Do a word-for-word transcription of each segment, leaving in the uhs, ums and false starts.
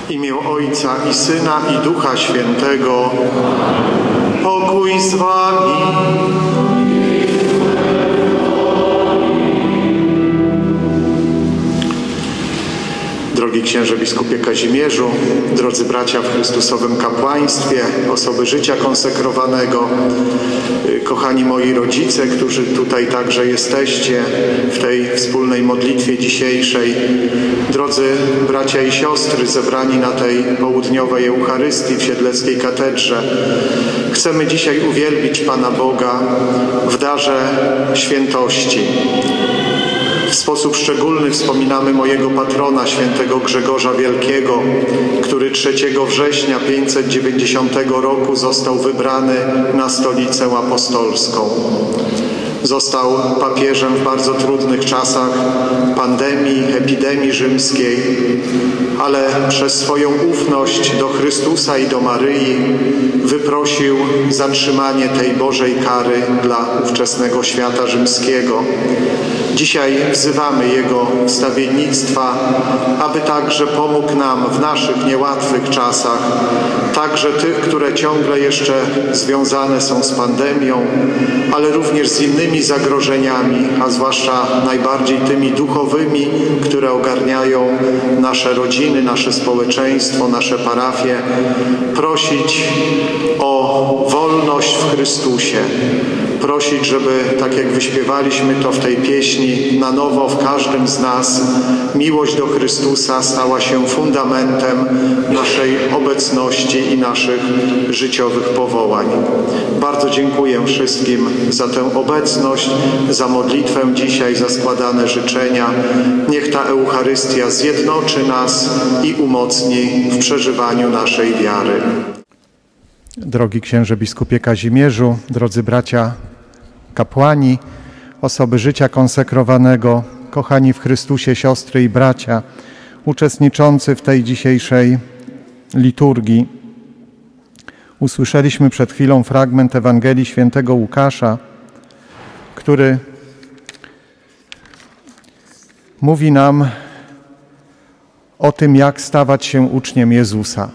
W imię Ojca i Syna i Ducha Świętego. Pokój z wami. Drogi księże biskupie Kazimierzu, drodzy bracia w Chrystusowym kapłaństwie, osoby życia konsekrowanego, kochani moi rodzice, którzy tutaj także jesteście w tej wspólnej modlitwie dzisiejszej, drodzy bracia i siostry zebrani na tej południowej Eucharystii w Siedleckiej Katedrze, chcemy dzisiaj uwielbić Pana Boga w darze świętości. W sposób szczególny wspominamy mojego patrona, świętego Grzegorza Wielkiego, który trzeciego września pięćset dziewięćdziesiątego roku został wybrany na stolicę apostolską. Został papieżem w bardzo trudnych czasach pandemii, epidemii rzymskiej, ale przez swoją ufność do Chrystusa i do Maryi wyprosił zatrzymanie tej Bożej kary dla ówczesnego świata rzymskiego. Dzisiaj wzywamy Jego wstawiennictwa, aby także pomógł nam w naszych niełatwych czasach, także tych, które ciągle jeszcze związane są z pandemią, ale również z innymi zagrożeniami, a zwłaszcza najbardziej tymi duchowymi, które ogarniają nasze rodziny, nasze społeczeństwo, nasze parafie, prosić o wolność w Chrystusie. Prosić, żeby, tak jak wyśpiewaliśmy to w tej pieśni, na nowo w każdym z nas miłość do Chrystusa stała się fundamentem naszej obecności i naszych życiowych powołań. Bardzo dziękuję wszystkim za tę obecność, za modlitwę dzisiaj, za składane życzenia. Niech ta Eucharystia zjednoczy nas i umocni w przeżywaniu naszej wiary. Drogi księże biskupie Kazimierzu, drodzy bracia kapłani, osoby życia konsekrowanego, kochani w Chrystusie siostry i bracia, uczestniczący w tej dzisiejszej liturgii. Usłyszeliśmy przed chwilą fragment Ewangelii świętego Łukasza, który mówi nam o tym, jak stawać się uczniem Jezusa.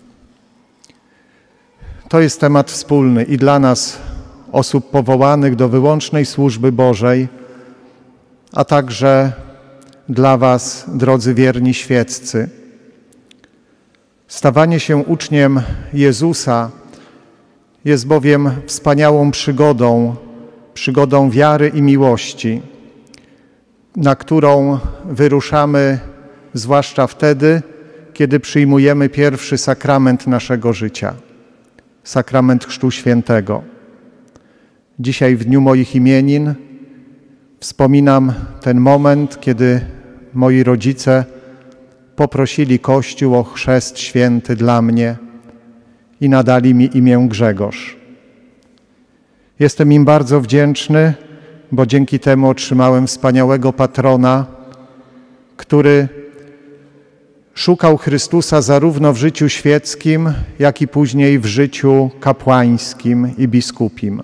To jest temat wspólny i dla nas, osób powołanych do wyłącznej służby Bożej, a także dla was, drodzy wierni świeccy. Stawanie się uczniem Jezusa jest bowiem wspaniałą przygodą, przygodą wiary i miłości, na którą wyruszamy zwłaszcza wtedy, kiedy przyjmujemy pierwszy sakrament naszego życia. Sakrament Chrztu Świętego. Dzisiaj w dniu moich imienin wspominam ten moment, kiedy moi rodzice poprosili Kościół o chrzest święty dla mnie i nadali mi imię Grzegorz. Jestem im bardzo wdzięczny, bo dzięki temu otrzymałem wspaniałego patrona, który szukał Chrystusa zarówno w życiu świeckim, jak i później w życiu kapłańskim i biskupim.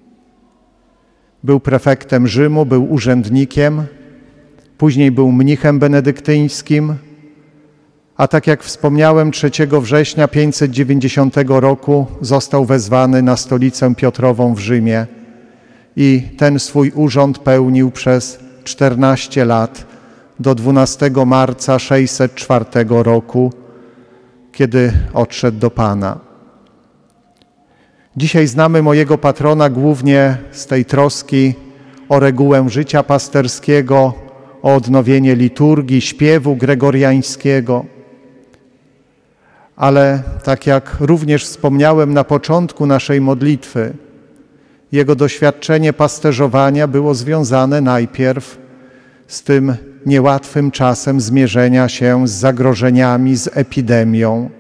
Był prefektem Rzymu, był urzędnikiem, później był mnichem benedyktyńskim, a tak jak wspomniałem, trzeciego września pięćset dziewięćdziesiątego roku został wezwany na stolicę Piotrową w Rzymie i ten swój urząd pełnił przez czternaście lat, do dwunastego marca sześćset czwartego roku, kiedy odszedł do Pana. Dzisiaj znamy mojego patrona głównie z tej troski o regułę życia pasterskiego, o odnowienie liturgii, śpiewu gregoriańskiego. Ale tak jak również wspomniałem na początku naszej modlitwy, jego doświadczenie pasterzowania było związane najpierw z tym niełatwym czasem zmierzenia się z zagrożeniami, z epidemią.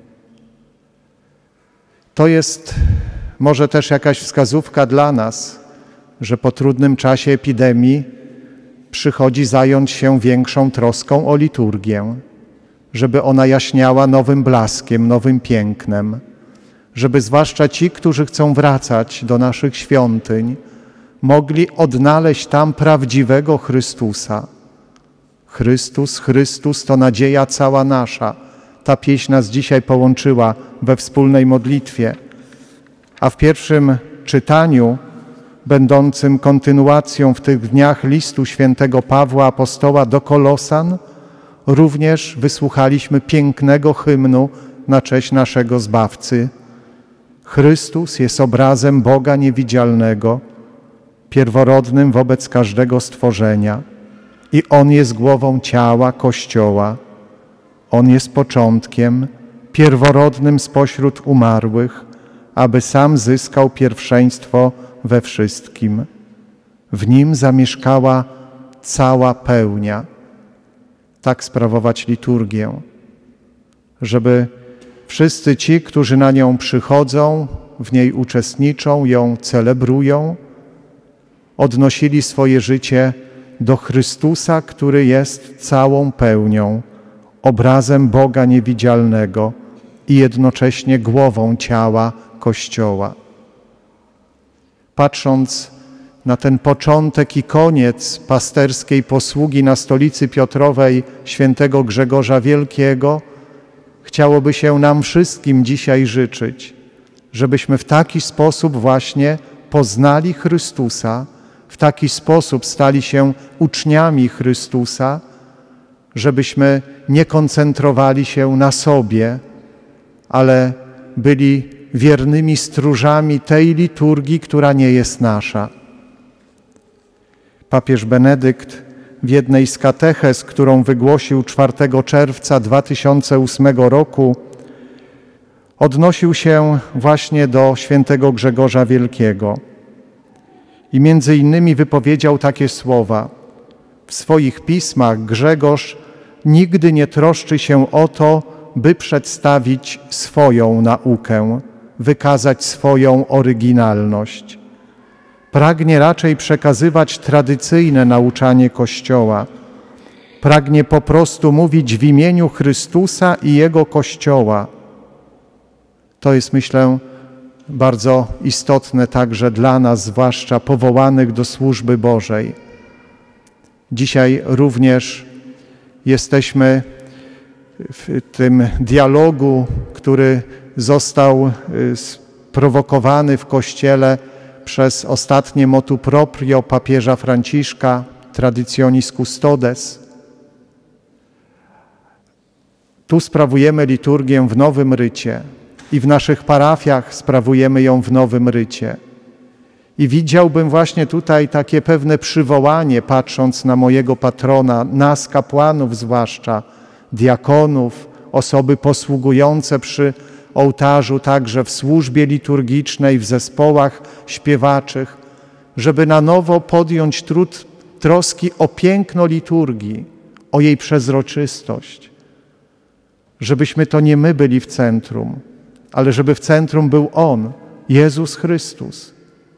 To jest może też jakaś wskazówka dla nas, że po trudnym czasie epidemii przychodzi zająć się większą troską o liturgię, żeby ona jaśniała nowym blaskiem, nowym pięknem, żeby zwłaszcza ci, którzy chcą wracać do naszych świątyń, mogli odnaleźć tam prawdziwego Chrystusa. Chrystus, Chrystus to nadzieja cała nasza, ta pieśń nas dzisiaj połączyła we wspólnej modlitwie. A w pierwszym czytaniu, będącym kontynuacją w tych dniach listu świętego Pawła Apostoła do Kolosan, również wysłuchaliśmy pięknego hymnu na cześć naszego Zbawcy. Chrystus jest obrazem Boga niewidzialnego, pierworodnym wobec każdego stworzenia i On jest głową ciała Kościoła. On jest początkiem, pierworodnym spośród umarłych, aby sam zyskał pierwszeństwo we wszystkim. W Nim zamieszkała cała pełnia. Tak sprawować liturgię, żeby wszyscy ci, którzy na nią przychodzą, w niej uczestniczą, ją celebrują, odnosili swoje życie do Chrystusa, który jest całą pełnią, obrazem Boga niewidzialnego i jednocześnie głową ciała Kościoła. Patrząc na ten początek i koniec pasterskiej posługi na stolicy Piotrowej świętego Grzegorza Wielkiego, chciałoby się nam wszystkim dzisiaj życzyć, żebyśmy w taki sposób właśnie poznali Chrystusa, w taki sposób stali się uczniami Chrystusa, żebyśmy nie koncentrowali się na sobie, ale byli wiernymi stróżami tej liturgii, która nie jest nasza. Papież Benedykt w jednej z katechez, którą wygłosił czwartego czerwca dwa tysiące ósmego roku, odnosił się właśnie do świętego Grzegorza Wielkiego i między innymi wypowiedział takie słowa: w swoich pismach Grzegorz nigdy nie troszczy się o to, by przedstawić swoją naukę, wykazać swoją oryginalność. Pragnie raczej przekazywać tradycyjne nauczanie Kościoła. Pragnie po prostu mówić w imieniu Chrystusa i Jego Kościoła. To jest, myślę, bardzo istotne także dla nas, zwłaszcza powołanych do służby Bożej. Dzisiaj również jesteśmy w tym dialogu, który został sprowokowany w Kościele przez ostatnie motu proprio papieża Franciszka, Traditionis Custodes. Tu sprawujemy liturgię w nowym rycie i w naszych parafiach sprawujemy ją w nowym rycie. I widziałbym właśnie tutaj takie pewne przywołanie, patrząc na mojego patrona, nas kapłanów zwłaszcza, diakonów, osoby posługujące przy ołtarzu, także w służbie liturgicznej, w zespołach śpiewaczych, żeby na nowo podjąć trud troski o piękno liturgii, o jej przezroczystość. Żebyśmy to nie my byli w centrum, ale żeby w centrum był On, Jezus Chrystus,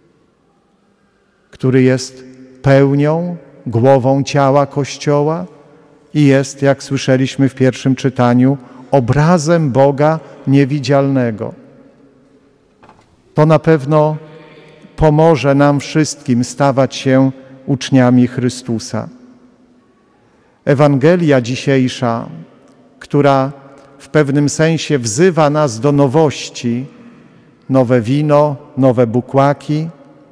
który jest pełnią, głową ciała Kościoła i jest, jak słyszeliśmy w pierwszym czytaniu, obrazem Boga niewidzialnego. To na pewno pomoże nam wszystkim stawać się uczniami Chrystusa. Ewangelia dzisiejsza, która w pewnym sensie wzywa nas do nowości, nowe wino, nowe bukłaki,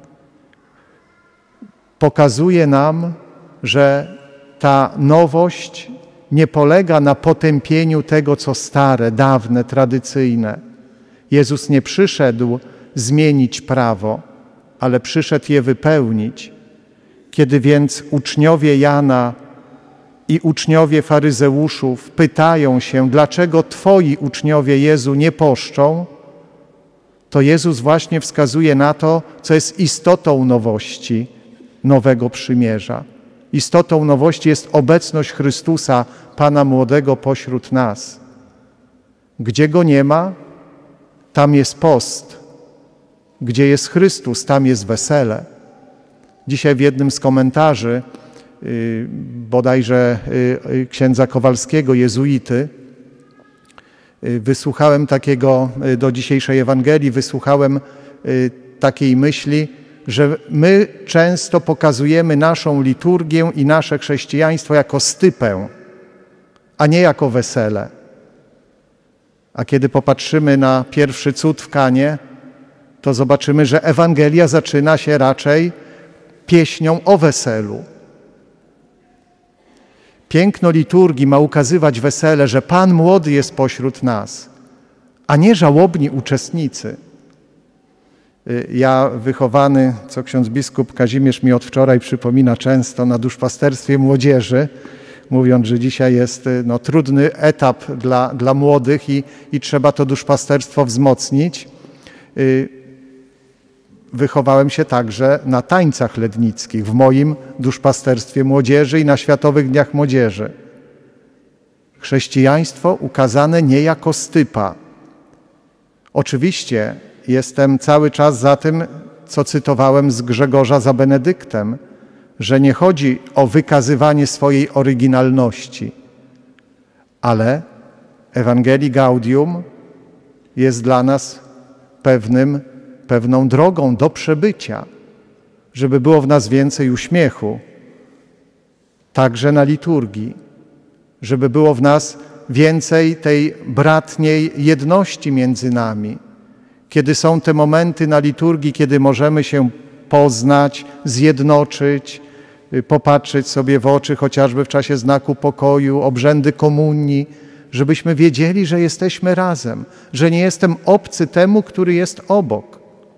pokazuje nam, że ta nowość nie polega na potępieniu tego, co stare, dawne, tradycyjne. Jezus nie przyszedł zmienić prawo, ale przyszedł je wypełnić. Kiedy więc uczniowie Jana i uczniowie faryzeuszów pytają się, dlaczego Twoi uczniowie Jezu nie poszczą, to Jezus właśnie wskazuje na to, co jest istotą nowości nowego przymierza. Istotą nowości jest obecność Chrystusa, Pana Młodego pośród nas. Gdzie Go nie ma, tam jest post. Gdzie jest Chrystus, tam jest wesele. Dzisiaj w jednym z komentarzy, yy, bodajże yy, księdza Kowalskiego, jezuity, yy, wysłuchałem takiego, yy, do dzisiejszej Ewangelii, wysłuchałem yy, takiej myśli, że my często pokazujemy naszą liturgię i nasze chrześcijaństwo jako stypę, a nie jako wesele. A kiedy popatrzymy na pierwszy cud w Kanie, to zobaczymy, że Ewangelia zaczyna się raczej pieśnią o weselu. Piękno liturgii ma ukazywać wesele, że Pan młody jest pośród nas, a nie żałobni uczestnicy. Ja wychowany, co ksiądz biskup Kazimierz mi od wczoraj przypomina często, na duszpasterstwie młodzieży, mówiąc, że dzisiaj jest no, trudny etap dla, dla młodych i, i trzeba to duszpasterstwo wzmocnić. Wychowałem się także na tańcach lednickich w moim duszpasterstwie młodzieży i na Światowych Dniach Młodzieży. Chrześcijaństwo ukazane nie jako stypa. Oczywiście jestem cały czas za tym, co cytowałem z Grzegorza za Benedyktem, że nie chodzi o wykazywanie swojej oryginalności, ale Ewangelii Gaudium jest dla nas pewnym, pewną drogą do przebycia, żeby było w nas więcej uśmiechu, także na liturgii, żeby było w nas więcej tej bratniej jedności między nami. Kiedy są te momenty na liturgii, kiedy możemy się poznać, zjednoczyć, popatrzeć sobie w oczy, chociażby w czasie znaku pokoju, obrzędy komunii, żebyśmy wiedzieli, że jesteśmy razem, że nie jestem obcy temu, który jest obok.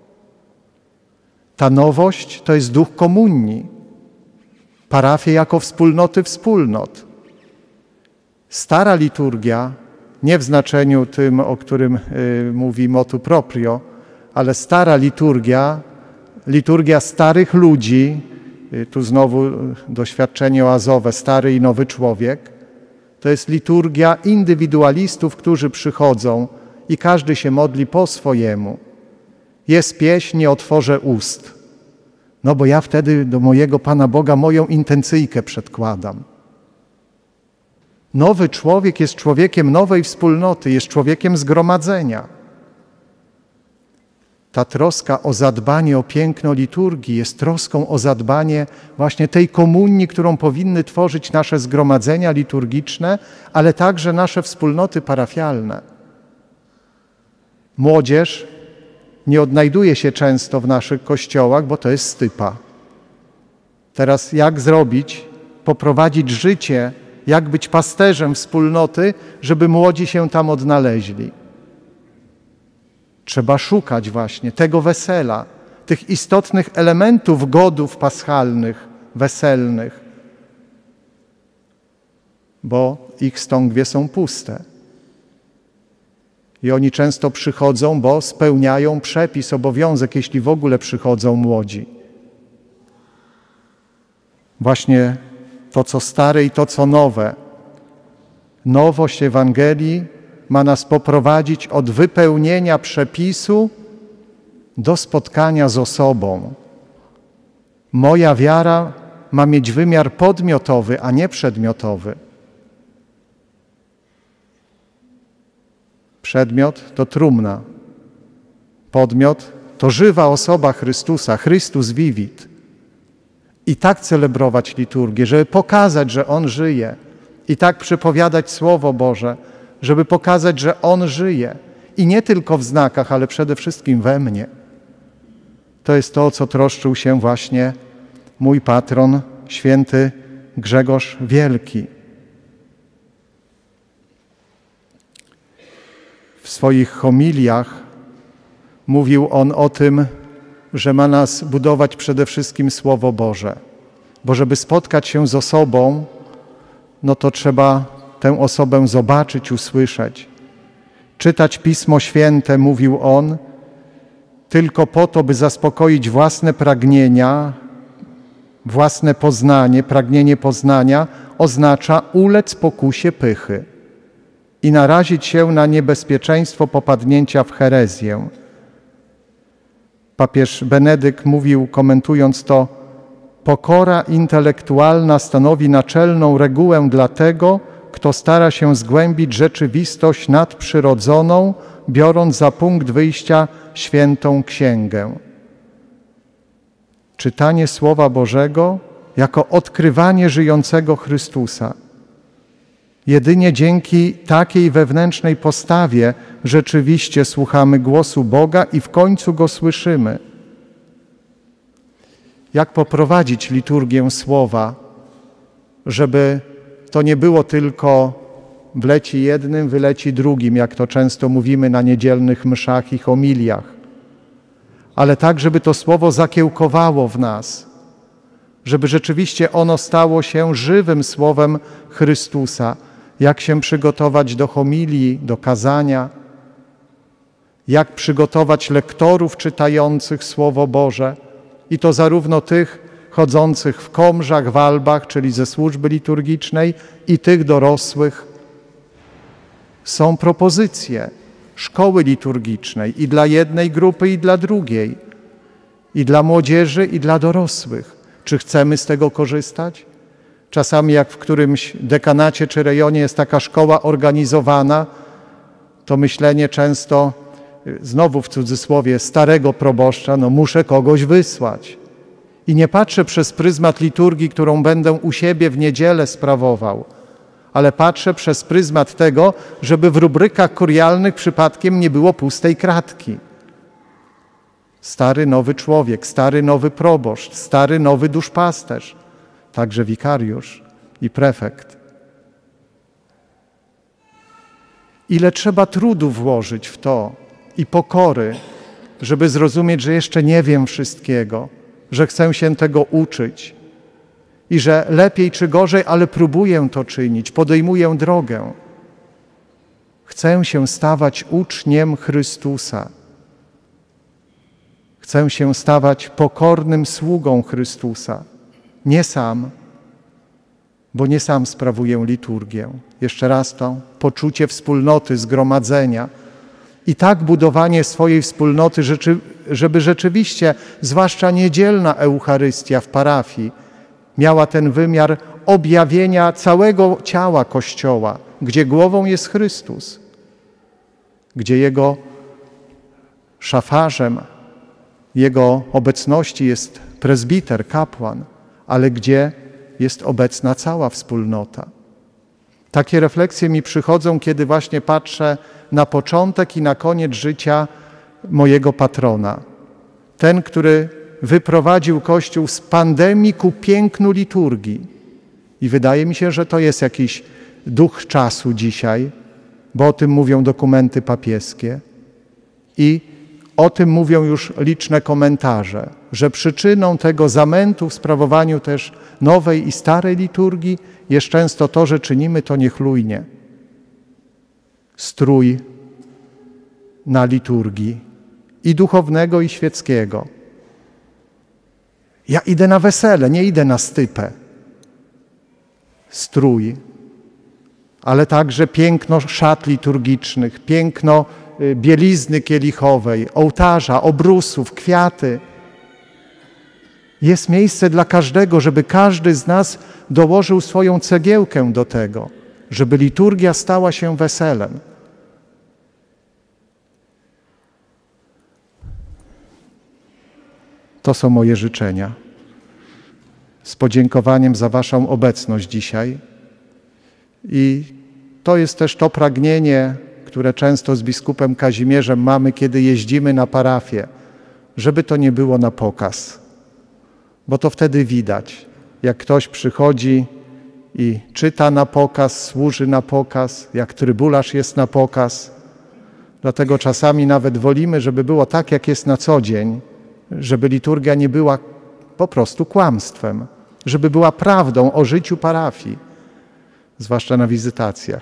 Ta nowość to jest duch komunii, parafie jako wspólnoty wspólnot. Stara liturgia, nie w znaczeniu tym, o którym y, mówi motu proprio, ale stara liturgia, liturgia starych ludzi, y, tu znowu doświadczenie oazowe, stary i nowy człowiek, to jest liturgia indywidualistów, którzy przychodzą i każdy się modli po swojemu. Jest pieśń, nie otworzę ust. No bo ja wtedy do mojego Pana Boga moją intencyjkę przedkładam. Nowy człowiek jest człowiekiem nowej wspólnoty, jest człowiekiem zgromadzenia. Ta troska o zadbanie o piękno liturgii jest troską o zadbanie właśnie tej komunii, którą powinny tworzyć nasze zgromadzenia liturgiczne, ale także nasze wspólnoty parafialne. Młodzież nie odnajduje się często w naszych kościołach, bo to jest stypa. Teraz jak zrobić, poprowadzić życie, jak być pasterzem wspólnoty, żeby młodzi się tam odnaleźli? Trzeba szukać właśnie tego wesela, tych istotnych elementów godów paschalnych, weselnych, bo ich stągwie są puste. I oni często przychodzą, bo spełniają przepis, obowiązek, jeśli w ogóle przychodzą młodzi. Właśnie to, co stare i to, co nowe. Nowość Ewangelii ma nas poprowadzić od wypełnienia przepisu do spotkania z osobą. Moja wiara ma mieć wymiar podmiotowy, a nie przedmiotowy. Przedmiot to trumna. Podmiot to żywa osoba Chrystusa, Chrystus vivit. I tak celebrować liturgię, żeby pokazać, że On żyje. I tak przypowiadać Słowo Boże, żeby pokazać, że On żyje. I nie tylko w znakach, ale przede wszystkim we mnie. To jest to, o co troszczył się właśnie mój patron, święty Grzegorz Wielki. W swoich homiliach mówił on o tym, że ma nas budować przede wszystkim Słowo Boże. Bo żeby spotkać się z osobą, no to trzeba tę osobę zobaczyć, usłyszeć. Czytać Pismo Święte, mówił on, tylko po to, by zaspokoić własne pragnienia, własne poznanie, pragnienie poznania, oznacza ulec pokusie pychy i narazić się na niebezpieczeństwo popadnięcia w herezję. Papież Benedykt mówił, komentując to, pokora intelektualna stanowi naczelną regułę dla tego, kto stara się zgłębić rzeczywistość nadprzyrodzoną, biorąc za punkt wyjścia świętą księgę. Czytanie Słowa Bożego jako odkrywanie żyjącego Chrystusa. Jedynie dzięki takiej wewnętrznej postawie rzeczywiście słuchamy głosu Boga i w końcu Go słyszymy. Jak poprowadzić liturgię słowa, żeby to nie było tylko wleci jednym, wyleci drugim, jak to często mówimy na niedzielnych mszach i homiliach, ale tak, żeby to słowo zakiełkowało w nas, żeby rzeczywiście ono stało się żywym słowem Chrystusa. Jak się przygotować do homilii, do kazania, jak przygotować lektorów czytających Słowo Boże, i to zarówno tych chodzących w komrzach, walbach, czyli ze służby liturgicznej, i tych dorosłych. Są propozycje szkoły liturgicznej i dla jednej grupy, i dla drugiej, i dla młodzieży, i dla dorosłych. Czy chcemy z tego korzystać? Czasami jak w którymś dekanacie czy rejonie jest taka szkoła organizowana, to myślenie często, znowu w cudzysłowie, starego proboszcza, no muszę kogoś wysłać. I nie patrzę przez pryzmat liturgii, którą będę u siebie w niedzielę sprawował, ale patrzę przez pryzmat tego, żeby w rubrykach kurialnych przypadkiem nie było pustej kratki. Stary, nowy człowiek, stary, nowy proboszcz, stary, nowy duszpasterz, także wikariusz i prefekt. Ile trzeba trudu włożyć w to i pokory, żeby zrozumieć, że jeszcze nie wiem wszystkiego, że chcę się tego uczyć i że lepiej czy gorzej, ale próbuję to czynić, podejmuję drogę. Chcę się stawać uczniem Chrystusa. Chcę się stawać pokornym sługą Chrystusa. Nie sam, bo nie sam sprawuję liturgię. Jeszcze raz to poczucie wspólnoty, zgromadzenia i tak budowanie swojej wspólnoty, żeby rzeczywiście, zwłaszcza niedzielna Eucharystia w parafii, miała ten wymiar objawienia całego ciała Kościoła, gdzie głową jest Chrystus, gdzie Jego szafarzem, Jego obecności jest prezbiter, kapłan, ale gdzie jest obecna cała wspólnota. Takie refleksje mi przychodzą, kiedy właśnie patrzę na początek i na koniec życia mojego patrona. Ten, który wyprowadził Kościół z pandemii ku pięknu liturgii. I wydaje mi się, że to jest jakiś duch czasu dzisiaj, bo o tym mówią dokumenty papieskie i o tym mówią już liczne komentarze, że przyczyną tego zamętu w sprawowaniu też nowej i starej liturgii jest często to, że czynimy to niechlujnie. Strój na liturgii i duchownego, i świeckiego. Ja idę na wesele, nie idę na stypę. Strój, ale także piękno szat liturgicznych, piękno bielizny kielichowej, ołtarza, obrusów, kwiaty. Jest miejsce dla każdego, żeby każdy z nas dołożył swoją cegiełkę do tego, żeby liturgia stała się weselem. To są moje życzenia. Z podziękowaniem za Waszą obecność dzisiaj. I to jest też to pragnienie, które często z biskupem Kazimierzem mamy, kiedy jeździmy na parafię, żeby to nie było na pokaz. Bo to wtedy widać, jak ktoś przychodzi i czyta na pokaz, służy na pokaz, jak trybularz jest na pokaz. Dlatego czasami nawet wolimy, żeby było tak, jak jest na co dzień, żeby liturgia nie była po prostu kłamstwem, żeby była prawdą o życiu parafii, zwłaszcza na wizytacjach.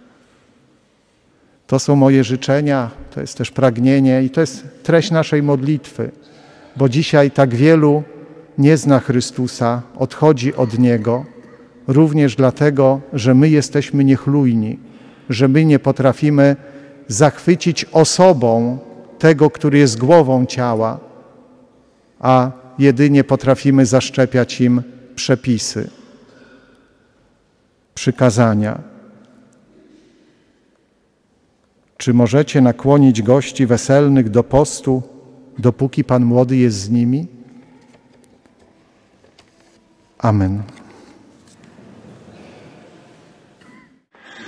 To są moje życzenia, to jest też pragnienie i to jest treść naszej modlitwy, bo dzisiaj tak wielu nie zna Chrystusa, odchodzi od Niego, również dlatego, że my jesteśmy niechlujni, że my nie potrafimy zachwycić osobą tego, który jest głową ciała, a jedynie potrafimy zaszczepiać im przepisy, przykazania. Czy możecie nakłonić gości weselnych do postu, dopóki Pan młody jest z nimi? Amen.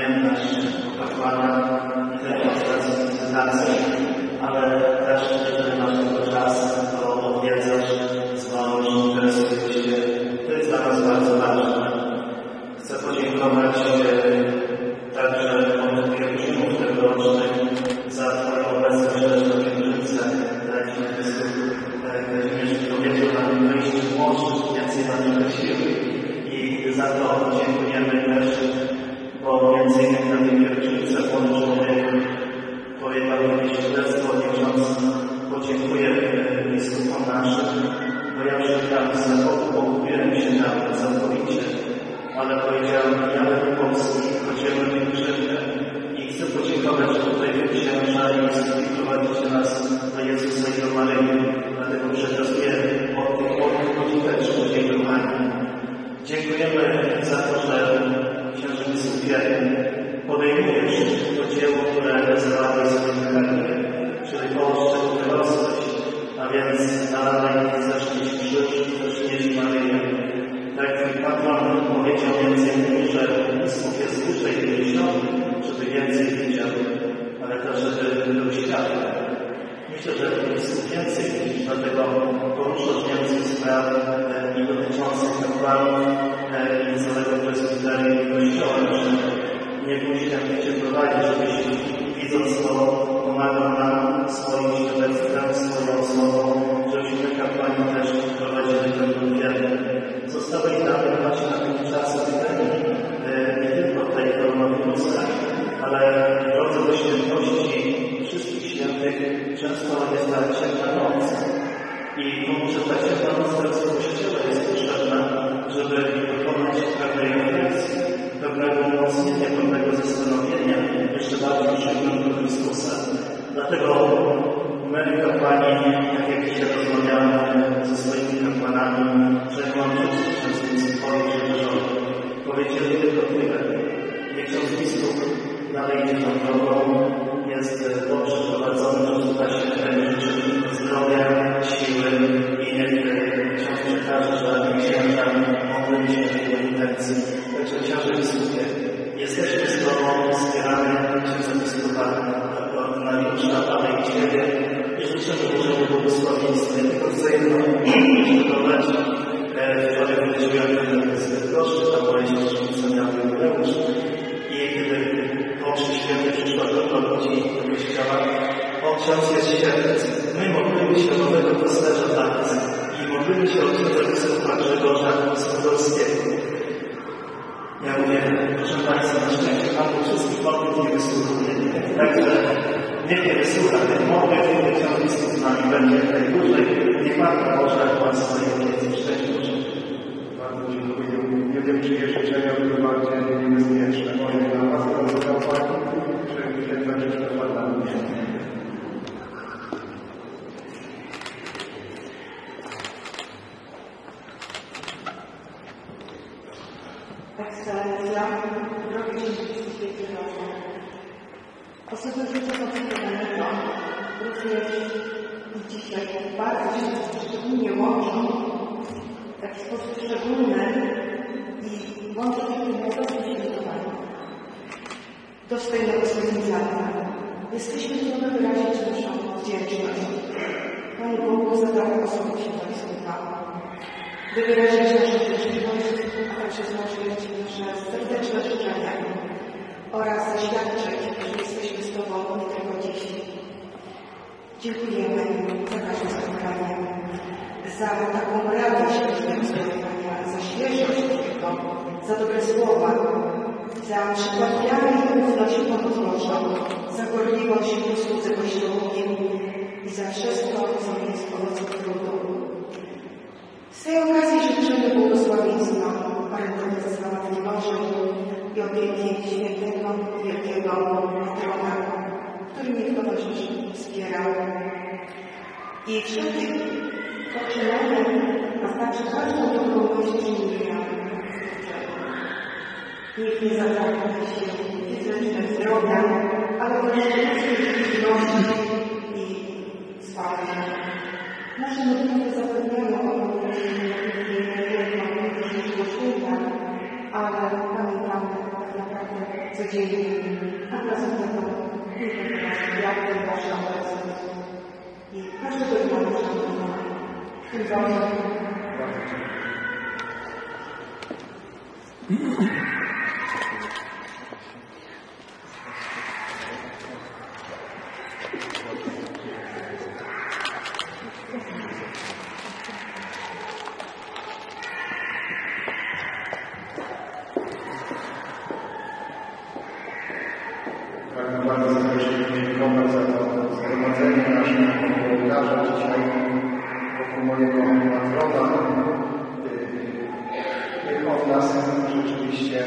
pamiętać o kapłanach nie tylko z racji wizytacji, ale też, jeżeli masz tylko czas, to odwiedzasz, dzwonisz, interesujesz się. To jest dla nas bardzo ważne. Chcę podziękować także od pielgrzymów tegorocznych za Twoją obecność też na pielgrzymce. Tak jak Kazimierz powiedział, na wyjściu w morzu więcej na nie siły. I za to dziękujemy też, bo między innymi na tej pielgrzymce połączony powiedział jakieś świadectwo, nie ksiądz podziękuję biskupom naszym, bo ja przyjechałem z Zachodu, pogubiłem się tam całkowicie, ale powiedziałem, ja będę Polski, chodziłem w pielgrzymkę i chcę podziękować, że tutaj księża i biskupi prowadzicie nas do Jezusa i do Maryi, dlatego przekazuję od tych młodych ludzi też podziękowanie. Dziękujemy za to, że księże biskupie podejmujesz to dzieło, które załatwi sobie karierę, czyli połóż szczególności, a więc dalej zaczniesz krzyż, zaczniesz Maryję. Tak jak patron powiedział między innymi, że biskup jest dłużej pięćdziesiąt, żeby więcej widział, ale też, żeby był światłem. Myślę, że biskup więcej widzi, dlatego poruszasz więcej spraw i dotyczących kapłanów i całego prezbiterium i Kościoła naszego. Nie bój się, jak Cię prowadzi, żebyś widząc to pomagał nam swoim świadectwem, swoją osobą, żebyśmy kapłani też prowadzili tę wiarę. Zostały dane właśnie na tym czasie epidemii, nie tylko tej koronawirusa, ale drodze do świętości wszystkich świętych często jest ta ciemna noc. I może ta ciemna noc teraz w Kościele jest potrzebna, żeby dokonać pewnej refleksji, pewnego umocnienia, pewnego zastanowienia, jeszcze bardziej przyjemnego do Chrystusa. Dlatego my, kapłani, tak jak dzisiaj rozmawiamy ze swoimi kapłanami, przełączyć przez swoich przełożonych, powiedzieli tylko tyle. Niech ksiądz biskup dalej idzie tą drogą, jest dobrze prowadzony, że uda się życzyć zdrowia, siły i niech ksiądz przekaże, że księża mogły się w tej intencji. Także księże biskupie, jesteśmy z Tobą, wspieramy księdza biskupa, ordynariusza, ale i Ciebie i życzymy Bożego błogosławieństwa. I tylko chcę jedno dodać, wczoraj wychodziłem z Bydgoszczy, tam moja siostrzenica miała jubileusz i kiedy po Mszy Świętej przyszła grupa ludzi do kościoła, o, ksiądz jest święty. My mogliśmy się nowego pasterza dla nas i mogliśmy się od księdza biskupa Grzegorza Schodolskiego. Ja mówię, proszę Państwa, na szczęście Pan Bóg wszystkich modlitw nie wysłuchuje. Także niech nie wysłucha tych modlitw, kiedy ksiądz biskup z nami będzie najdłużej. Niech Pan pomoże Pan swojej opiece. Szczęść Boże. Bardzo dziękuję. Nie wiem, czy je życzenia były bardziej niebezpieczne. Moje dla Was, dla kapłani, czy księdza Krzysztofa dla mnie. Ekscelencja, drogi księżycu świętego, osoby życia poczytowanego również dzisiaj bardzo się szczególnie łączą, tak w sposób szczególny i łączą się w tym obecnym świętowaniu. Dostojnego Słowińcana, jesteśmy trudno wyrazić naszą wdzięczność Panu Bogu za taką osobę świętowskiego, by wyrazić naszą życzliwość, a także złożyć nasze serdeczne życzenia oraz zaświadczyć, że jesteśmy z Tobą nie tylko dziś. Dziękujemy za każde spotkanie, za taką radość każdego spotkania, za świeżość tego, za dobre słowa, za przykład wiary i ufności Panu Bożą, za gorliwość w usłudze Kościołowi i za wszystko, co jest owocem trudu. Z tej okazji życzymy błogosławieństwa Parentesi Matki Bożej i opieki świętego, wielkiego patrona, który mnie towarzyszy, wspierał. I wszelkich poczynania, a także każdą dobrą myśl imienia. Niech nie zabraknie się fizyczne zdrowia, ale też żywności i sławy. Nasze modlitwy zapewniają o dzisiejszego święta, ale pamiętamy tak naprawdę codziennie, a wraz z tego jak ten Wasza obecność. I każdego dnia muszę w tym bardzo Pragnę bardzo serdecznie podziękować za to zgromadzenie naszego komentarza dzisiaj wokół mojego patrona. Niech on nas rzeczywiście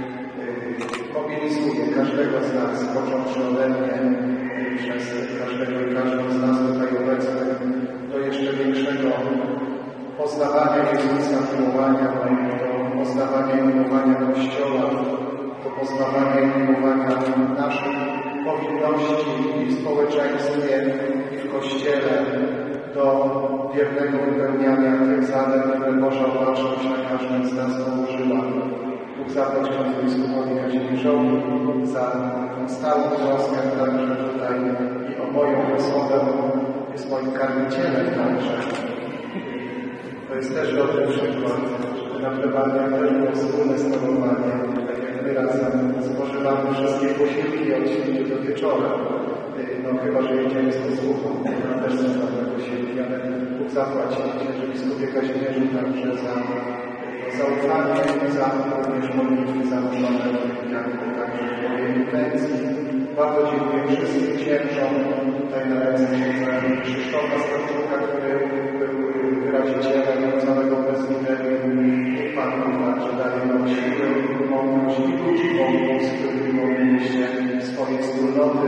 mobilizuje, każdego z nas, począwszy ode mnie, przez każdego i każdą z nas tutaj obecnych, do jeszcze większego poznawania Jezusa, miłowania, do poznawania i miłowania Kościoła, do poznawania i miłowania naszych powinności i w społeczeństwie, i w Kościele, do wiernego wypełniania tych zadań, które Boża Opatrzność na każdym z nas położyła. Bóg zapłać księdzu biskupowi Kazimierzowi za tą stałą troskę także tutaj i o moją osobę, jest moim karmicielem także. To jest też dobry przykład, że na plebaniach też było wspólne stołowanie, tak jak my razem spożywamy wszystkie posiłki od świtu do wieczora. No chyba, że jedziemy z tą słuchą, tam też są dobre posiłki, ale Bóg zapłać księży biskupie Kazimierzu także za zaufanie i za również modlitwy zanurzone także w mojej intencji. Bardzo dziękuję wszystkim księżom, tutaj na ręce księdza Krzysztofa Stawczuka, który był wyrazicielem całego prezydium. Niech Pan także daje nam siłę, mądrość i ludzi mądrość, z którymi powinniście swoje wspólnoty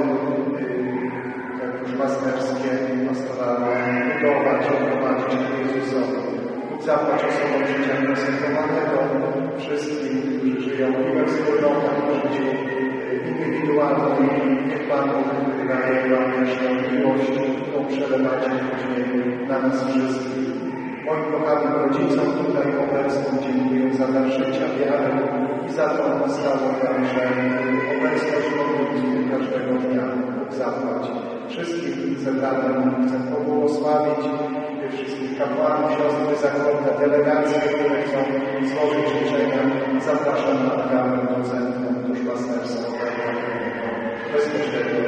duszpasterskie, pastoralne budować, prowadzić ku Jezusowi. Zapłać osobom życia konsekrowanego, wszystkim, którzy żyją i we wspólnotach, w życiu indywidualnym. Niech Pan Bóg daje Wam też tę miłość, którą przelewacie później na nas wszystkich. Moim kochanym rodzicom tutaj obecnym dziękuję za dar życia, wiary i za tą stałą także obecność modlitwy każdego dnia. Zapłać. Wszystkich zebranym chcę pobłogosławić, wszystkich kapłanów, siostry zakonne, delegacje, które chcą złożyć życzenia. Zapraszam na kawę do Centrum Duszpasterstwa. Bezpośrednio